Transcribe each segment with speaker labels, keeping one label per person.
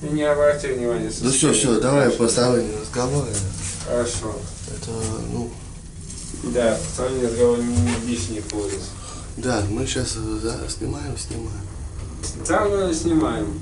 Speaker 1: И не обрати внимания.
Speaker 2: Ну все, давай посторонний разговор.
Speaker 1: Хорошо.
Speaker 2: Это, ну...
Speaker 1: Да, посторонний разговор не лишний будет.
Speaker 2: Да, мы сейчас снимаем.
Speaker 1: Да, мы снимаем.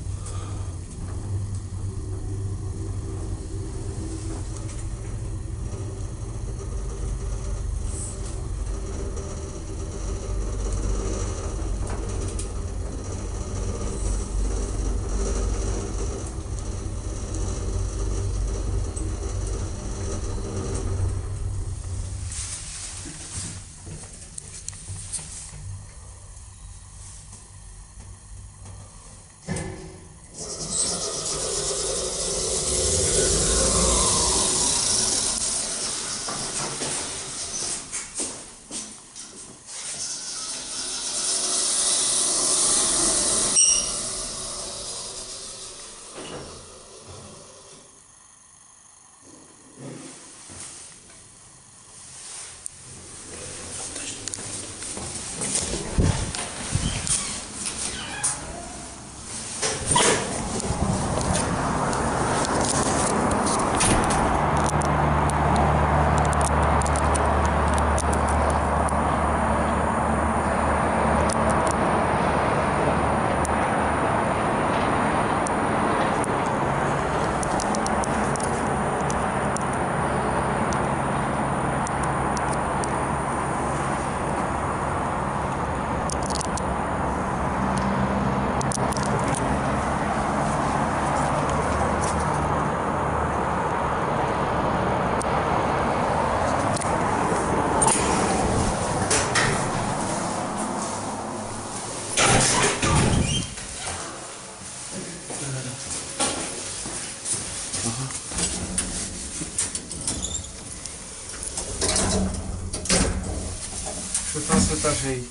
Speaker 1: Этажей.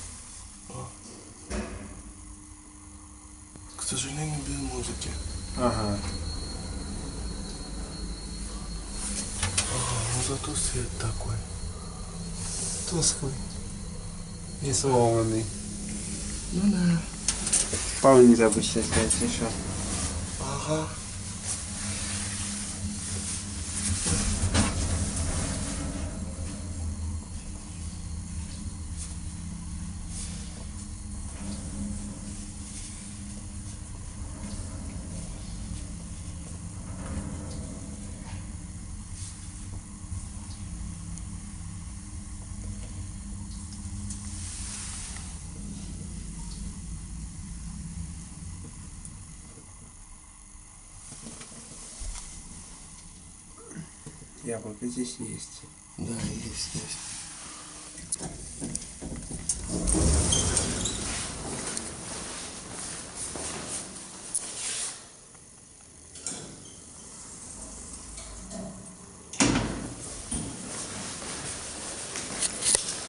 Speaker 2: К сожалению, без музыки.
Speaker 1: Ага.
Speaker 2: Ну зато свет такой.
Speaker 1: Тусклый. И сломанный.
Speaker 2: Ну да.
Speaker 1: Павел не забудь сейчас снять еще.
Speaker 2: Ага.
Speaker 1: Яблоко здесь есть.
Speaker 2: Да, есть.